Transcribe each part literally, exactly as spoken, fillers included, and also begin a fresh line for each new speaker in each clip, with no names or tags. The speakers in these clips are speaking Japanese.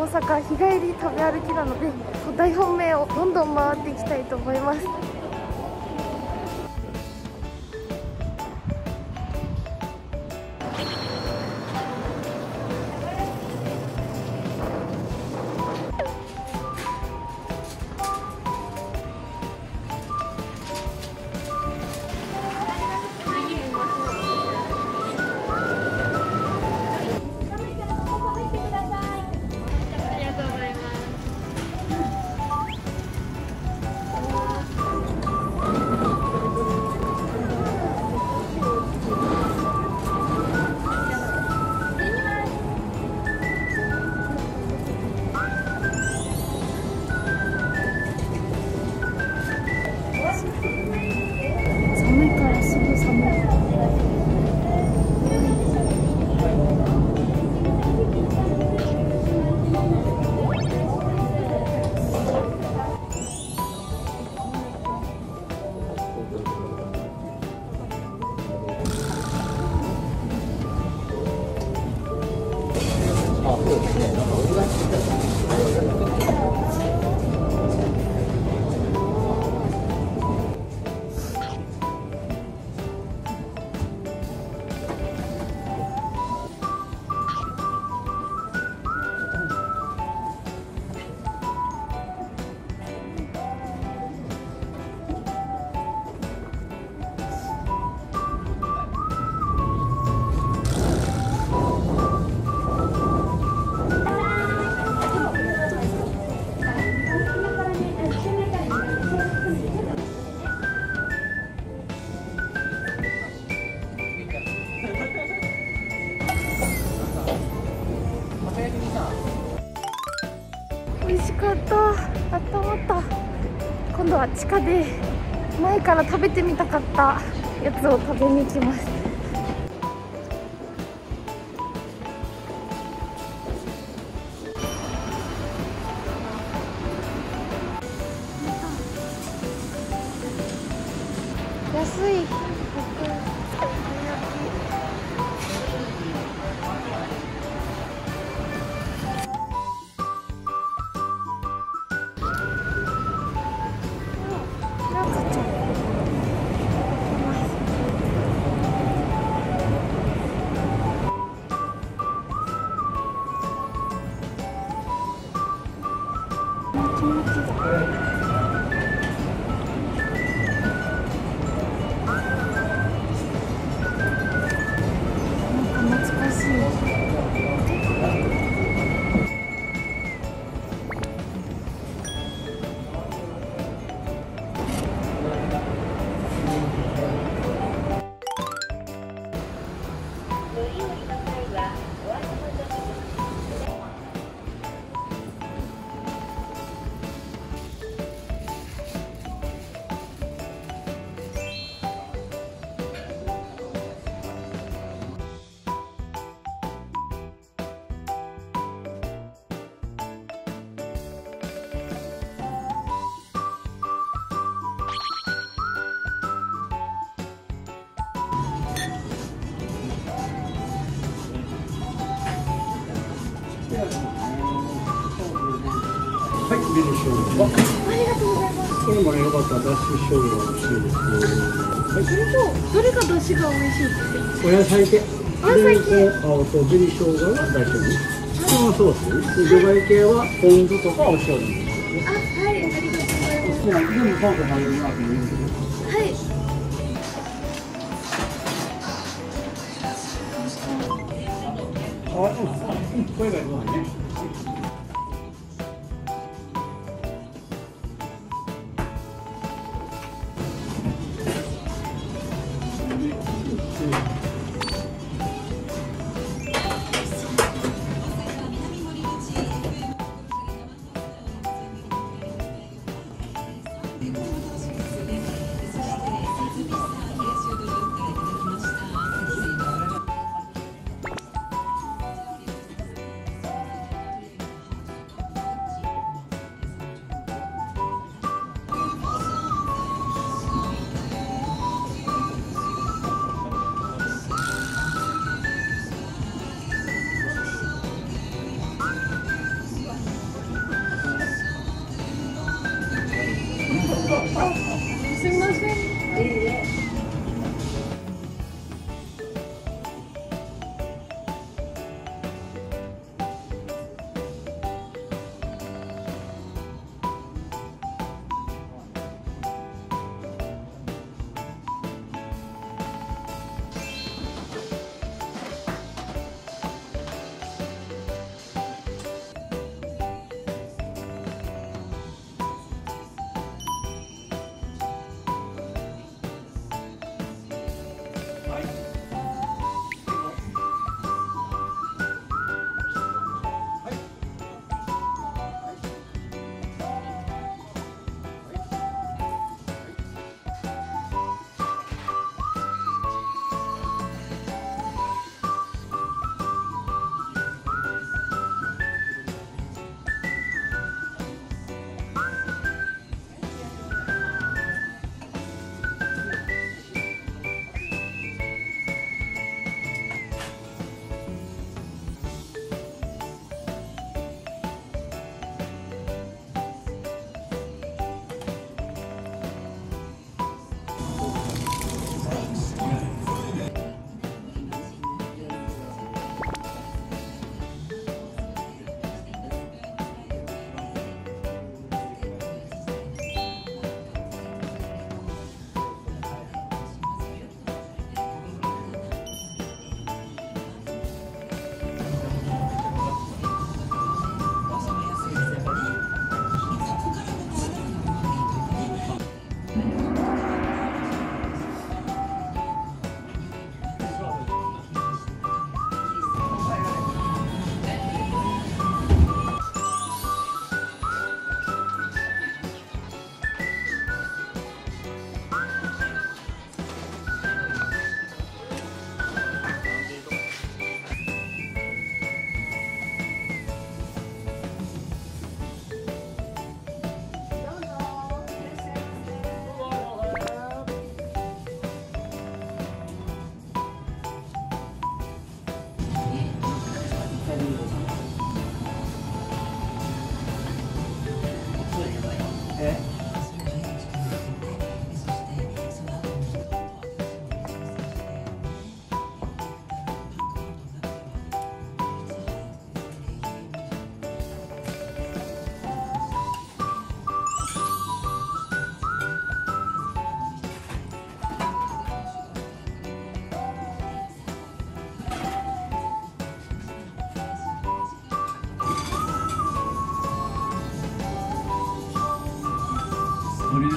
大阪日帰り食べ歩きなので、大本命をどんどん回っていきたいと思います。美味しかった。あったまった。今度は地下で前から食べてみたかったやつを食べに行きます。安い。
はい、ビール醤油。ありがとうございます。これもね、よかったらだし醤油が欲しいです。はい。
それとどれがだしが美味しいって。
お野菜系。
お野菜系。
青とビール生姜が大丈夫。普通のソース。魚介系はポン酢とかお塩に。
あ、はい、ありがとうございます。
全部ソース入りますね。
はい。
あ、うん、これがいいね。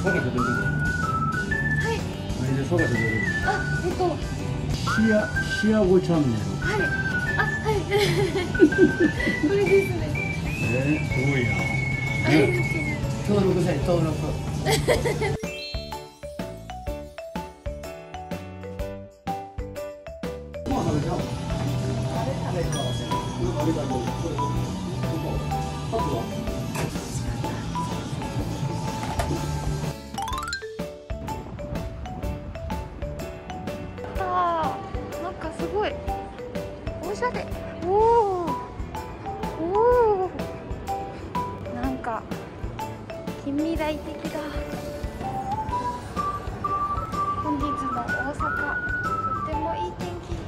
探して出る。
はい。
何で探して出る。
あ、えっと。
シア、シアゴチャンネル。
はい。あ、はい。これですね。
えー、すごいな。
ね、
登録され、登録。
もう食べちゃおう。
食べるかもしれない。
ありがとう。これ、ここ。パスは。
なんかすごいおしゃれ。おおおお、なんか近未来的だ。本日の大阪、とてもいい天気です。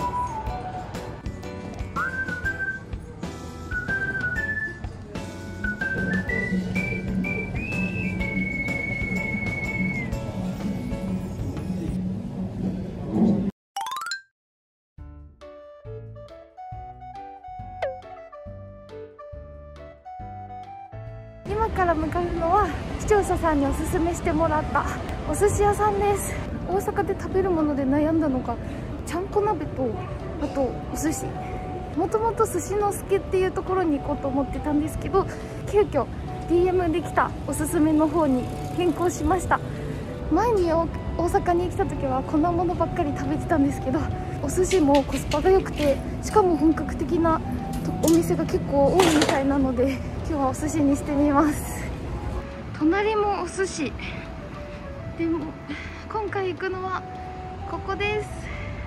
今から向かうのは視聴者さんにおすすめしてもらったお寿司屋さんです。大阪で食べるもので悩んだのがちゃんこ鍋と、あとお寿司。もともと寿司の助っていうところに行こうと思ってたんですけど、急遽 ディーエム できたおすすめの方に変更しました。前に大阪に来た時はこんなものばっかり食べてたんですけど、お寿司もコスパが良くて、しかも本格的なお店が結構多いみたいなので、今日はお寿司にしてみます。隣もお寿司でも、今回行くのはここです。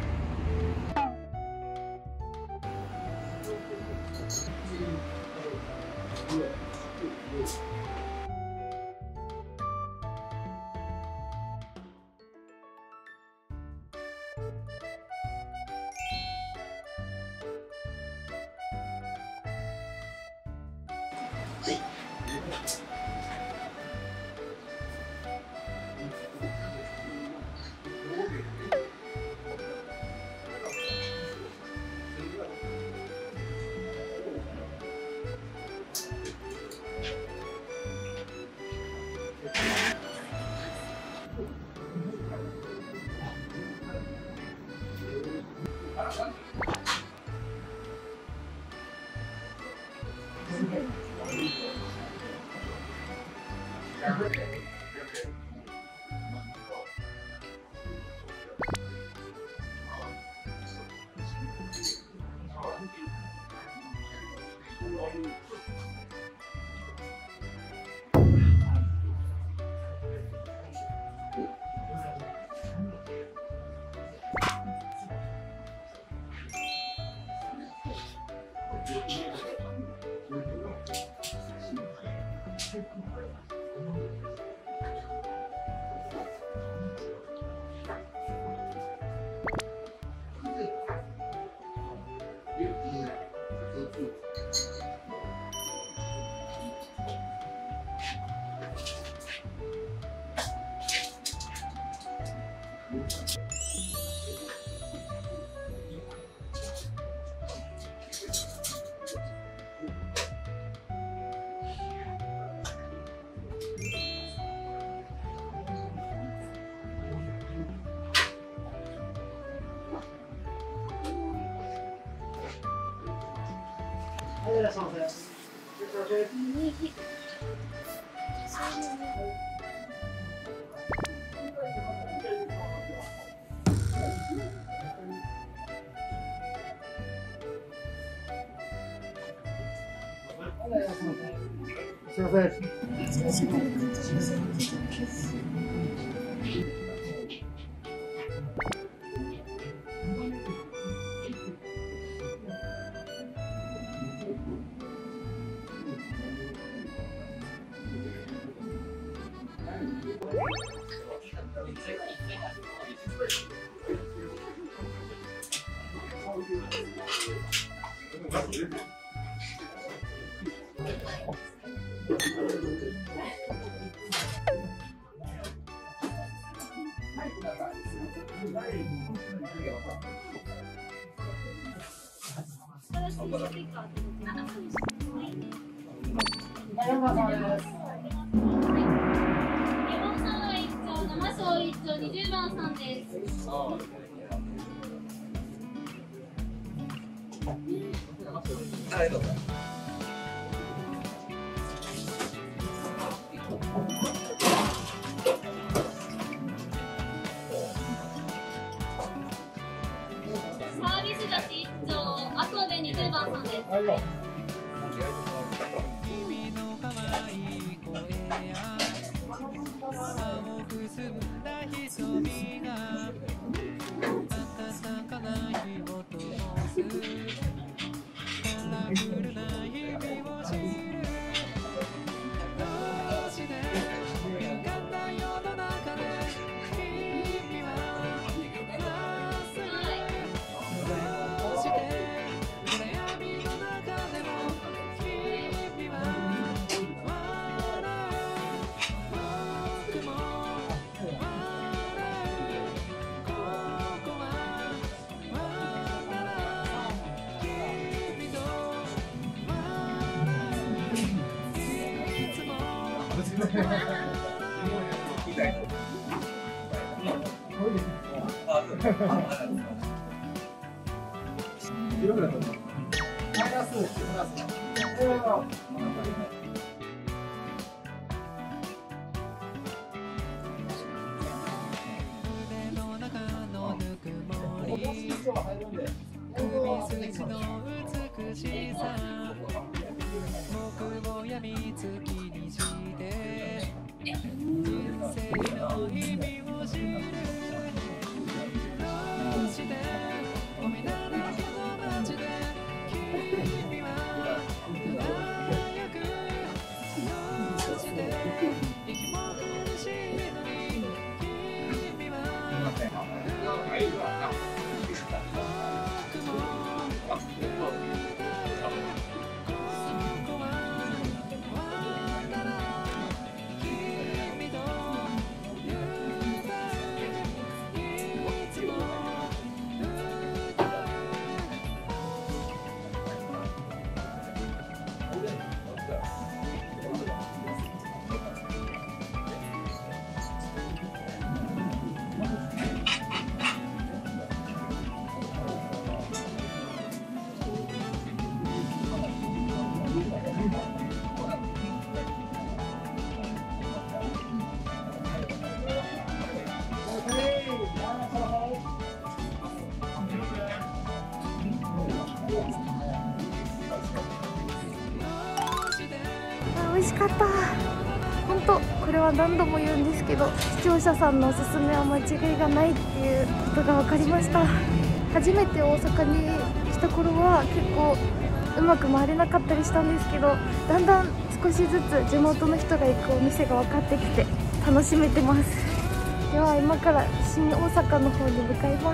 はい、いらっしゃいませ。
右。
すいません。
必聴にじゅうばんさんです。
ありがとうございます。
サービス出し必聴あとでにじゅうばんさんです。
君の可愛い声や青く澄んだ瞳が暖かな火を灯すカラフルな日々を知るどうして歪んだ世の中で君はなすどうして暗闇の中でも君は笑う僕も笑うここは笑う君と笑ういつも
広くなったのマイナス、プラス。
腕の中のぬくもり首筋の美しさ僕を病みつきにして人生の意味を知るどうしてお見慣れたこの街で君は輝くどうして息も苦しいのに君は僕も歌うここはワンダラ君と歌ういつも歌う
あ、美味しかった。本当これは何度も言うんですけど、視聴者さんのおすすめは間違いがないっていうことが分かりました。初めて大阪に来た頃は結構うまく回れなかったりしたんですけど、だんだん少しずつ地元の人が行くお店が分かってきて楽しめてます。では今から新大阪の方に向かいます。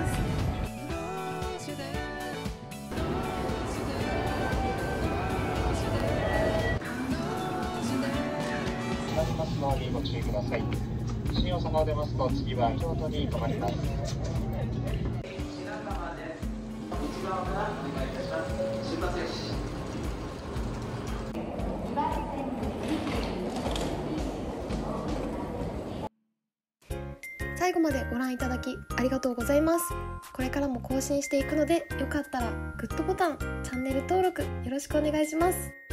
のにご注意ください。新大阪を出ますと次は京都に停まります。
最後までご覧いただきありがとうございます。これからも更新していくので、よかったらグッドボタン、チャンネル登録よろしくお願いします。